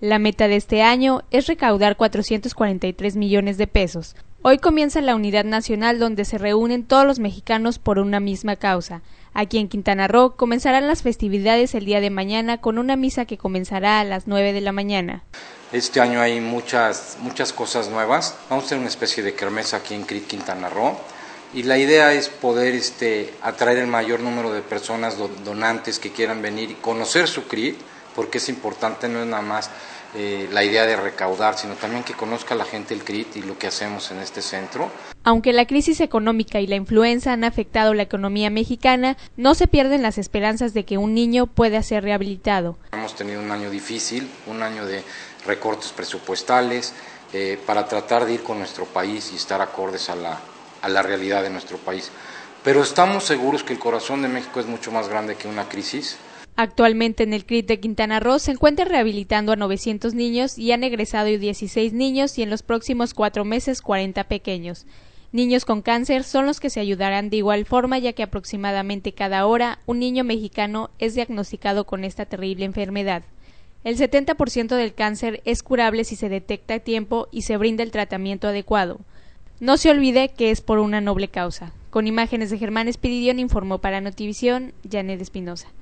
La meta de este año es recaudar 443 millones de pesos. Hoy comienza la unidad nacional donde se reúnen todos los mexicanos por una misma causa. Aquí en Quintana Roo comenzarán las festividades el día de mañana con una misa que comenzará a las 9 de la mañana. Este año hay muchas cosas nuevas. Vamos a tener una especie de kermés aquí en CRIT Quintana Roo. Y la idea es poder atraer el mayor número de personas donantes que quieran venir y conocer su CRIT, porque es importante, no es nada más la idea de recaudar, sino también que conozca la gente el CRIT y lo que hacemos en este centro. Aunque la crisis económica y la influenza han afectado la economía mexicana, no se pierden las esperanzas de que un niño pueda ser rehabilitado. Hemos tenido un año difícil, un año de recortes presupuestales, para tratar de ir con nuestro país y estar acordes a la realidad de nuestro país. Pero estamos seguros que el corazón de México es mucho más grande que una crisis. Actualmente en el CRIT de Quintana Roo se encuentra rehabilitando a 900 niños y han egresado 16 niños y en los próximos 4 meses 40 pequeños. Niños con cáncer son los que se ayudarán de igual forma, ya que aproximadamente cada hora un niño mexicano es diagnosticado con esta terrible enfermedad. El 70% del cáncer es curable si se detecta a tiempo y se brinda el tratamiento adecuado. No se olvide que es por una noble causa. Con imágenes de Germán Espiridión informó para Notivisión, Janet Espinosa.